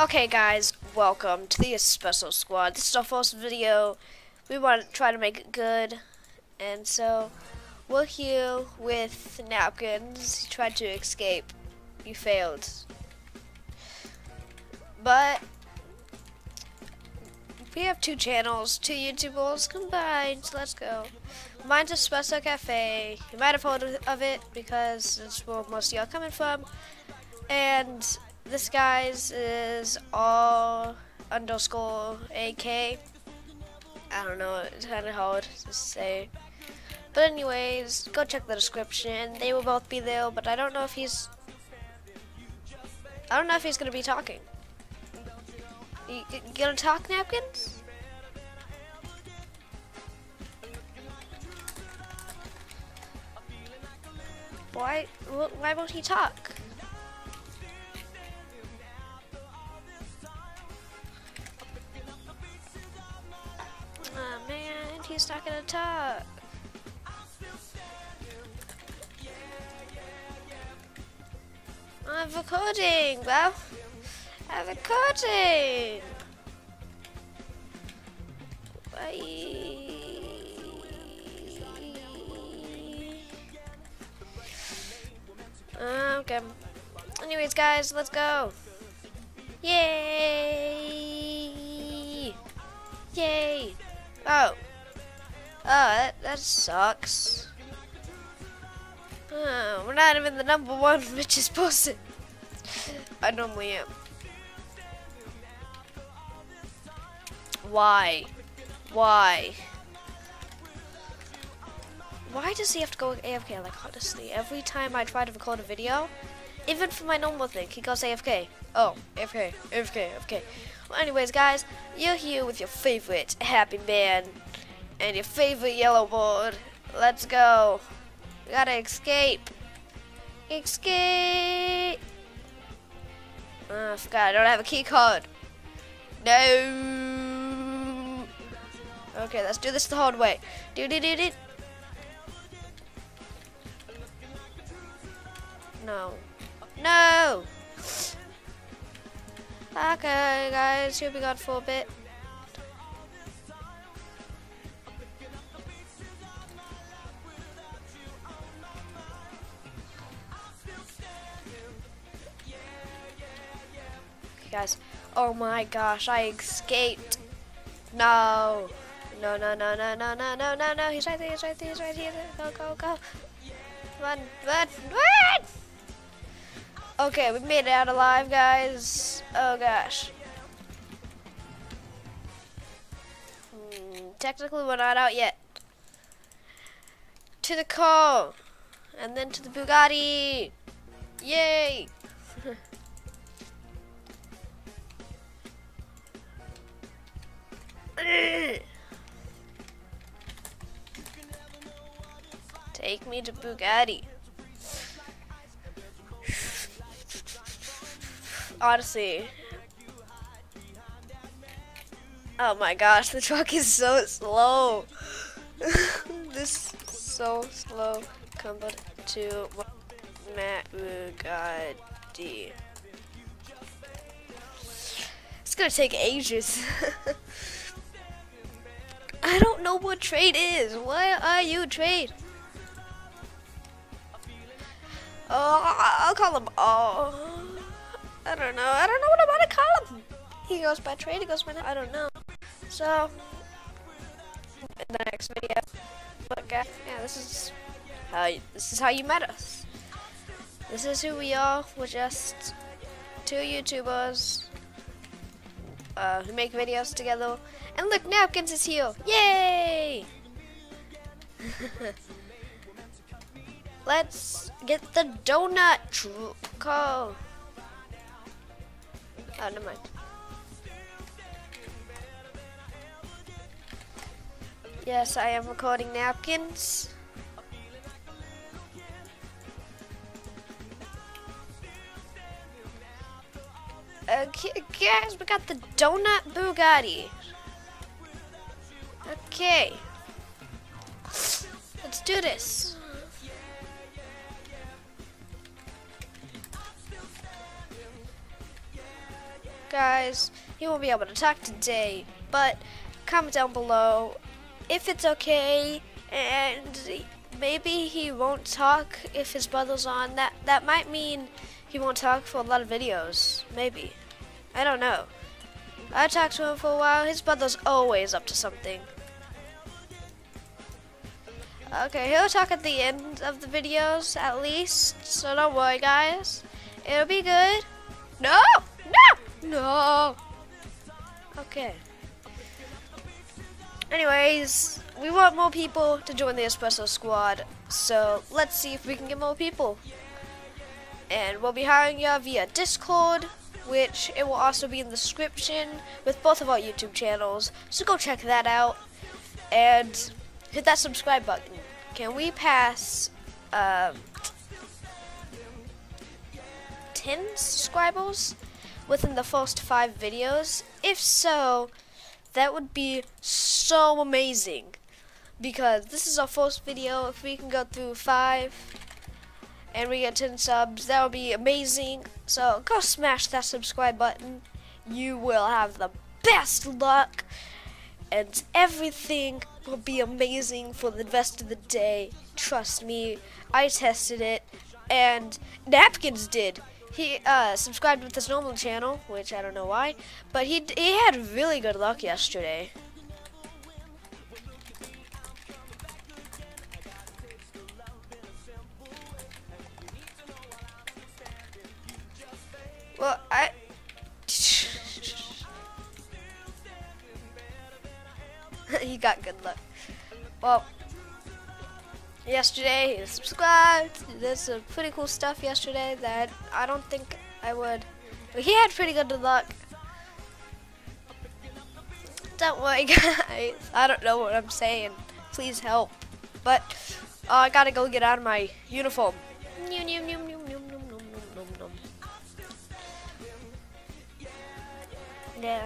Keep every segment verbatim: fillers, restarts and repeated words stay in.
Okay guys, welcome to the Espresso Squad. This is our first video. We want to try to make it good. And so, we're here with napkins. You tried to escape. You failed. But, we have two channels, two YouTubers combined. So let's go. Mine's Espresso Cafe. You might have heard of it because that's where most of y'all coming from. And this guy's is all underscore A K. I don't know, it's kind of hard to say. But anyways, go check the description. They will both be there, but I don't know if he's... I don't know if he's going to be talking. You, you gonna talk, Napkins? Why, why won't he talk? Oh man, he's not gonna talk. I'm recording, well, I'm recording. Bye. Okay. Anyways, guys, let's go. Yay! Yay! Oh. Oh, that, that sucks. Oh, we're not even the number one richest person. I normally am. Why? Why? Why does he have to go A F K? Like, honestly, every time I try to record a video, even for my normal thing, he goes A F K. Oh, A F K, A F K, A F K. Well, anyways, guys, you're here with your favorite Happy Man and your favorite yellow board. Let's go. We gotta escape. Escape. Oh, I forgot. I don't have a key card. No. Okay, let's do this the hard way. Do do do do. No. No. Okay, guys, here we got for a bit. Okay, guys. Oh my gosh, I escaped. No. No, no, no, no, no, no, no, no, no. He's right there, he's right there, he's right here. Go, go, go. Run, run, run! Okay, we made it out alive, guys. Oh gosh. Hmm, technically, we're not out yet. To the car, and then to the Bugatti. Yay! Take me to Bugatti. Honestly. Oh my gosh, the truck is so slow. This is so slow compared to my Bugatti. It's gonna take ages. I don't know what trade is. Why are you trade? Oh, I'll call him. Oh. I don't know. I don't know what I'm gonna call him. He goes by trade. He goes by. I don't know. So in the next video, look at yeah. This is how. You, this is how you met us. This is who we are. We're just two YouTubers uh, who make videos together. And look, Napkins is here. Yay! Let's get the donut truck. Oh, never mind. Yes, I am recording Napkins. Okay, guys, we got the donut Bugatti. Okay. Let's do this. guys, he won't be able to talk today, but comment down below if it's okay, and maybe he won't talk if his brother's on. That that might mean he won't talk for a lot of videos. Maybe. I don't know. I talked to him for a while. His brother's always up to something. Okay, he'll talk at the end of the videos at least, so don't worry, guys. It'll be good. No! No! No! Okay. Anyways, we want more people to join the Espresso Squad, so let's see if we can get more people. And we'll be hiring you via Discord, which it will also be in the description with both of our YouTube channels, so go check that out. And hit that subscribe button. Can we pass um, ten subscribers within the first five videos? If so, that would be so amazing, because this is our first video. If we can go through five and we get ten subs, that would be amazing. So go smash that subscribe button. You will have the best luck, and everything will be amazing for the rest of the day. Trust me, I tested it, and Napkins did. He uh, subscribed with his normal channel, which I don't know why, but he he had really good luck yesterday. Well, I. He got good luck. Well, yesterday he subscribed. He did some pretty cool stuff yesterday that I don't think I would. But he had pretty good luck. Don't worry, guys. I don't know what I'm saying. Please help. But uh, I gotta go get out of my uniform. Yeah.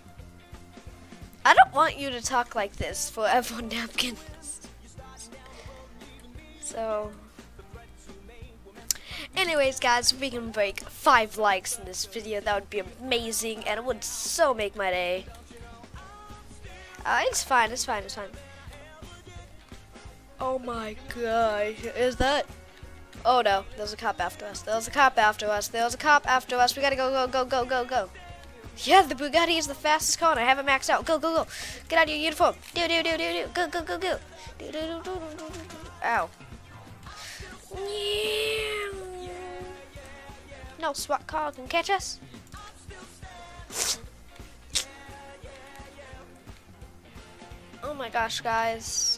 I don't want you to talk like this forever, Napkins. So, anyways, guys, if we can break five likes in this video, that would be amazing, and it would so make my day. Uh, it's fine, it's fine, it's fine. Oh my gosh, is that? Oh no, there's a cop after us. There's a cop after us. There's a cop after us. We gotta go, go, go, go, go, go. Yeah, the Bugatti is the fastest car, and I have it maxed out. Go, go, go. Get out of your uniform. Do, do, do, do, do. Go, go, go, go. Do, do, do, do, do, do. Ow. No SWAT car can catch us. Oh my gosh, guys.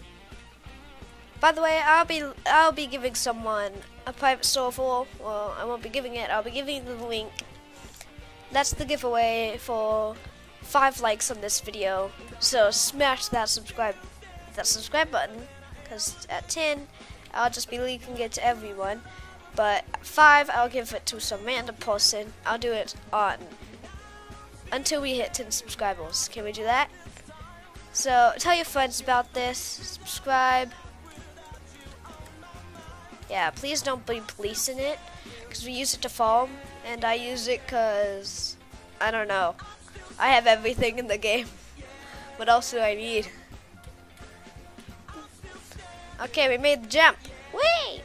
By the way, I'll be I'll be giving someone a private server. Well, I won't be giving it. I'll be giving the link. That's the giveaway for five likes on this video. So smash that subscribe that subscribe button, because at ten I'll just be leaking it to everyone. But at five I'll give it to some random person. I'll do it on until we hit ten subscribers. Can we do that? So tell your friends about this. Subscribe. Yeah, please don't be policing it, because we use it to farm, and I use it because, I don't know, I have everything in the game. What else do I need? Okay, we made the jump. Whee!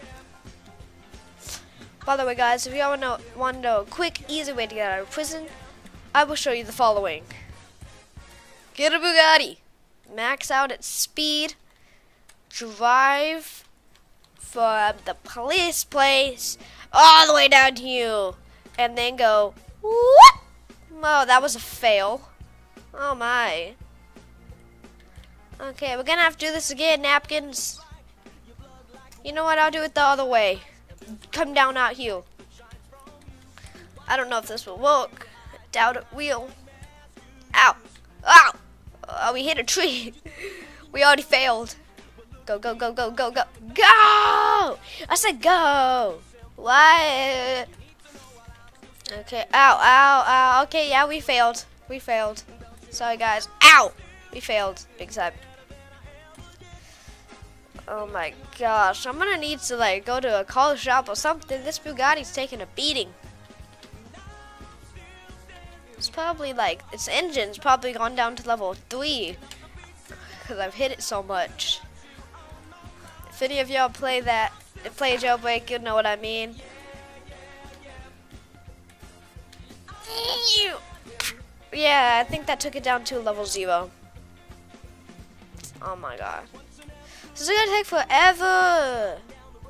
By the way, guys, if you want to want to know a quick, easy way to get out of prison, I will show you the following. Get a Bugatti, max out its speed, drive from the police place all the way down to you, and then go whoop. Oh, that was a fail. Oh my. Okay, we're gonna have to do this again, Napkins. You know what, I'll do it the other way. Come down out here. I don't know if this will work. Doubt it will. Ow. Ow. Oh, we hit a tree. We already failed. Go, go, go, go, go, go. Go! I said go. What? Okay. Ow, ow, ow. Okay, yeah, we failed. We failed. Sorry, guys. Ow! We failed. Big time. Oh my gosh. I'm gonna need to, like, go to a car shop or something. This Bugatti's taking a beating. It's probably like, its engine's probably gone down to level three. Because I've hit it so much. If any of y'all play that, play Jailbreak, you know what I mean. Yeah, I think that took it down to level zero. Oh my god. This is gonna take forever.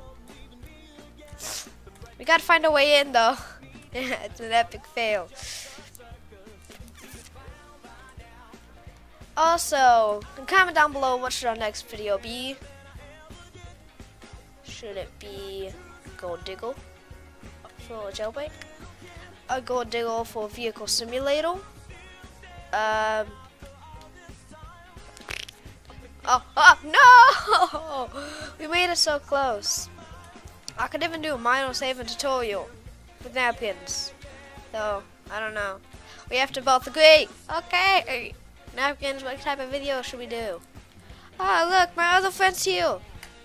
We gotta find a way in though. It's an epic fail. Also, comment down below what should our next video be. Should it be Gold Diggle for Jailbreak? A Gold Diggle for Vehicle Simulator? Um. Oh, oh, no! We made it so close. I could even do a minor saving tutorial with napkins. So, I don't know. We have to both agree. Okay. Napkins, what type of video should we do? Oh, look, my other friend's here.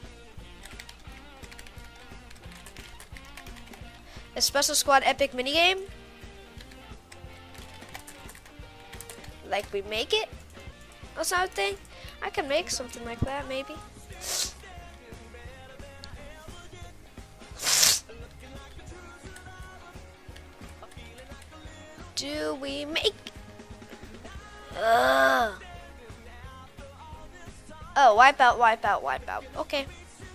A Special Squad epic minigame? Like we make it? Or something? I can make something like that, maybe. Do we make? Ugh. Oh, wipe out, wipe out, wipe out. Okay.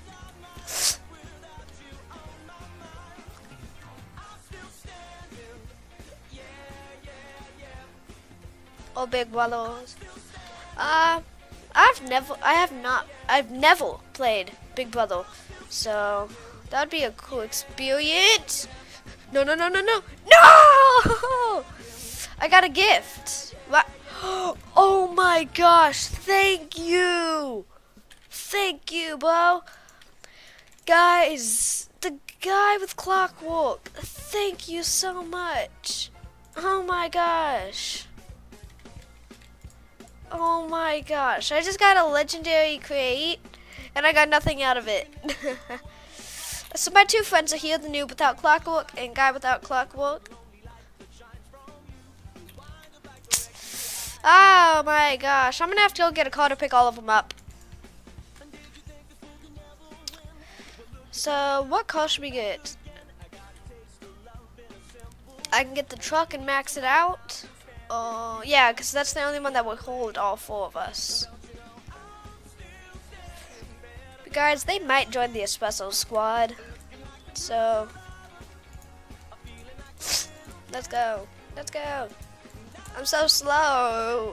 Oh, big brothers. Uh, I've never, I have not, I've never played Big Brother, so that'd be a cool experience. No, no, no, no, no, no! I got a gift. What? Oh my gosh! Thank you, thank you, bro. Guys, the guy with Clockwork. Thank you so much. Oh my gosh. Oh my gosh, I just got a legendary crate and I got nothing out of it. So my two friends are here, the noob without Clockwork and guy without Clockwork. Oh my gosh, I'm gonna have to go get a car to pick all of them up. So what car should we get? I can get the truck and max it out. Oh, uh, yeah, because that's the only one that will hold all four of us. But guys, they might join the Espresso Squad. So, let's go. Let's go. I'm so slow.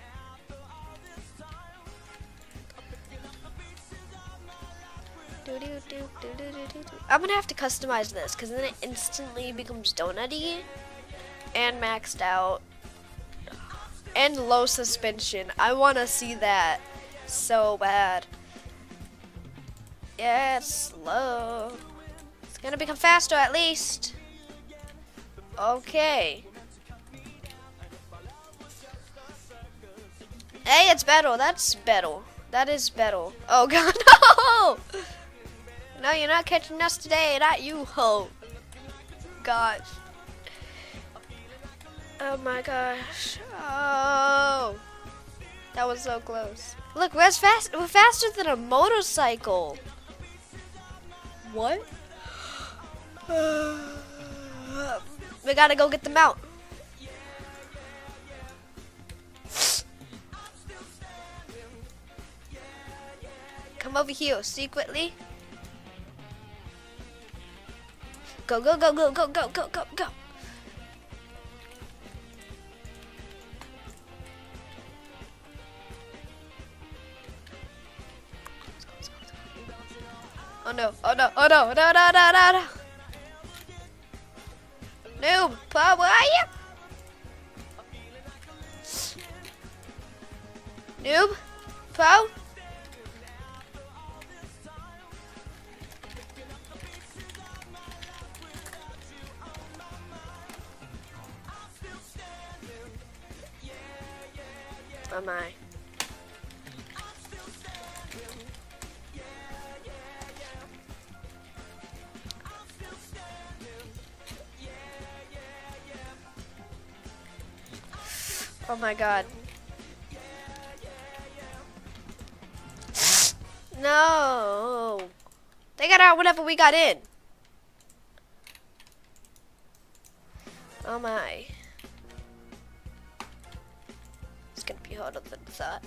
I'm going to have to customize this because then it instantly becomes donutty and maxed out. And low suspension. I want to see that so bad. Yeah, it's slow. It's gonna become faster at least. Okay. Hey, it's better. That's better. That is better. Oh god, no! No, you're not catching us today. Not you, ho. Gosh. Oh my gosh. Oh. That was so close. Look, we're, as fast, we're faster than a motorcycle. What? We gotta go get them out. Come over here secretly. Go, go, go, go, go, go, go, go, go. Oh no, oh no, oh no, no, no, no, no, no. Noob, Paul, where are you? Noob, Paul? Oh my. Oh my god. No. They got out whenever we got in. Oh my. It's gonna be harder than I thought.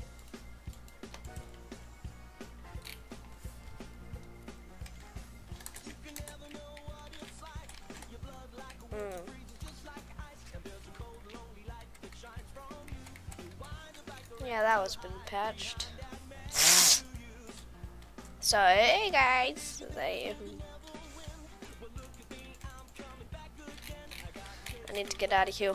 Mm. Yeah, that was been patched. So, hey guys, I, I need to get out of here.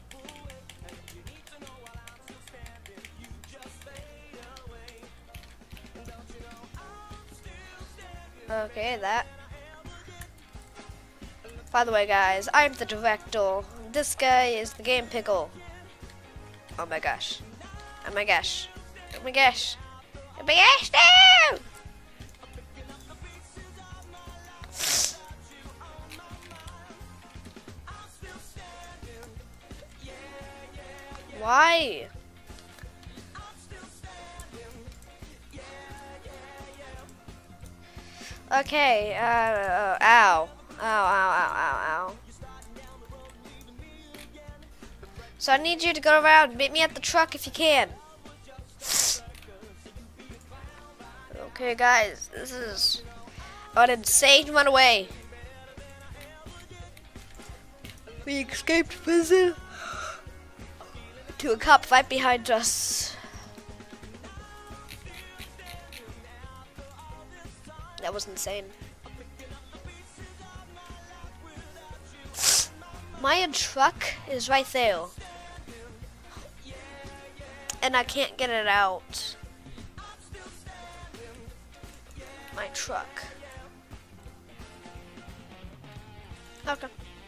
Okay, that. By the way, guys, I'm the director. This guy is the game pickle. Oh my gosh. Oh my gosh. Oh my gosh. Oh my gosh, no! Why? Okay, uh, uh, ow. Ow, ow, ow, ow, ow. So I need you to go around, meet me at the truck if you can. Okay, guys, this is an insane runaway. We escaped prison to a cop fight behind us. That was insane. My truck is right there. And I can't get it out. My truck. Okay.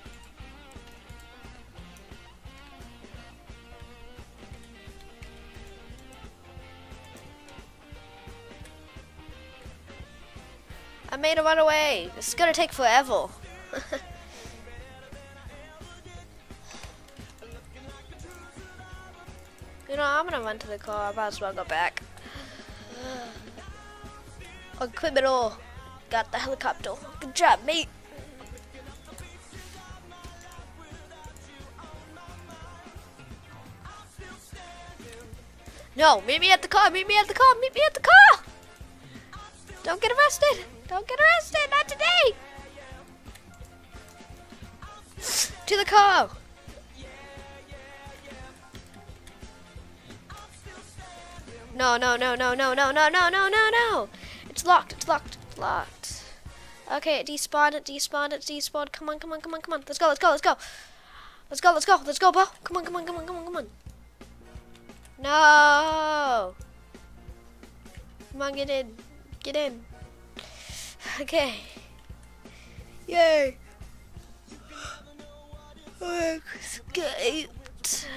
I made a runaway. This is gonna take forever. You know, I'm gonna run to the car. I might as well go back. A criminal got the helicopter. Good job, mate. No, meet me at the car. Meet me at the car. Meet me at the car. Don't get arrested. Don't get arrested. Not today. To the car. No, no, no, no, no, no, no, no, no, no, no. It's locked. It's locked. It's locked. Okay, it despawned. It despawned. It despawned. Come on, come on, come on, come on. Let's go. Let's go. Let's go. Let's go. Let's go. Let's go, bro. Come on, come on, come on, come on, come on. No. Come on, get in. Get in. Okay. Yay. I escaped.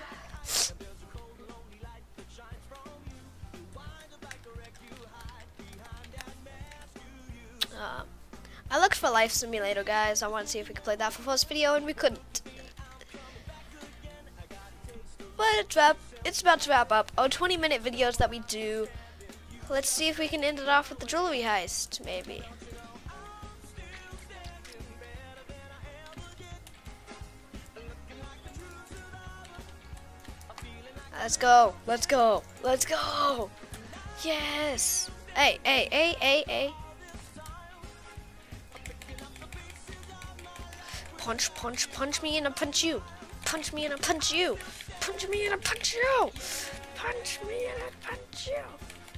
Uh, I looked for Life Simulator, guys. I want to see if we could play that for first video, and we couldn't. But it's, wrap, it's about to wrap up our twenty minute videos that we do. Let's see if we can end it off with the jewelry heist, maybe. Let's go. Let's go. Let's go. Yes. Hey, hey, hey, hey, hey. Punch, punch, punch me and I punch you. Punch me and I punch you. Punch me and I punch you. Punch me and I punch you.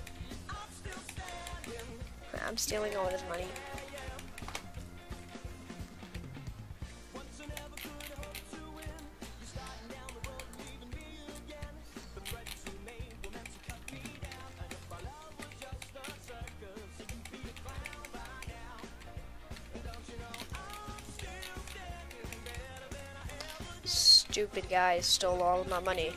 I'm stealing all his money. Stupid guy stole all of my money.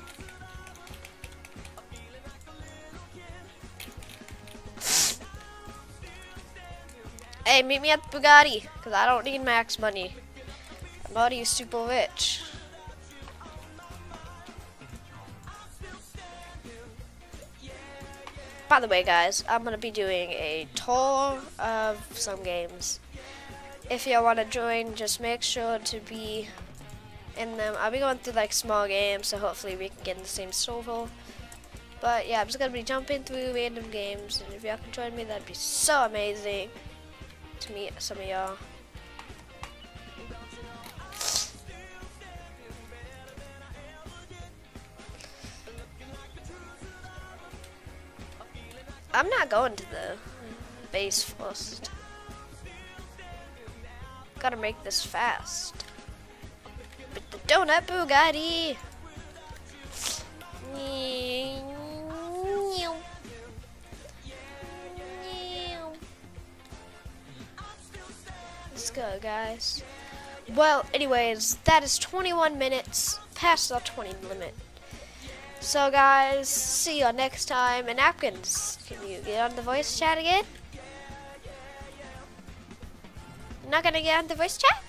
Hey, meet me at the Bugatti, because I don't need max money. I'm already super rich. by the way, guys, I'm gonna be doing a tour of some games. If you want to join, just make sure to be in them. I'll be going through like small games, so hopefully we can get in the same server. But yeah, I'm just gonna be jumping through random games, and if y'all can join me, that'd be so amazing to meet some of y'all. I'm not going to the base first. Gotta make this fast. With the donut Bugatti. Let's go, guys. Well, anyways, that is twenty-one minutes past our twenty limit. So, guys, see you next time. And Napkins, can you get on the voice chat again? Not gonna get on the voice chat?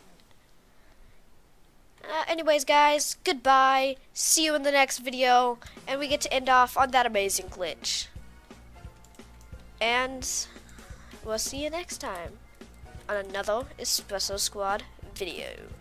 Uh, anyways, guys, goodbye. See you in the next video. And we get to end off on that amazing glitch. And we'll see you next time on another Espresso Squad video.